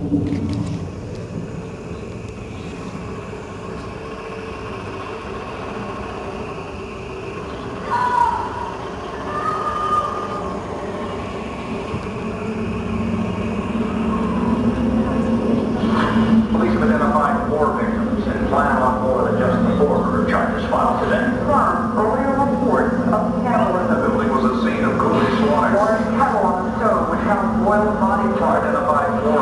Police have identified 4 victims and plan on more than just the 4 murder charges filed today. Confirmed earlier reports of cannibalism. The building was a scene of grueling slaughter. Orange kettle on the stove, which found boiled body parts. Identified 4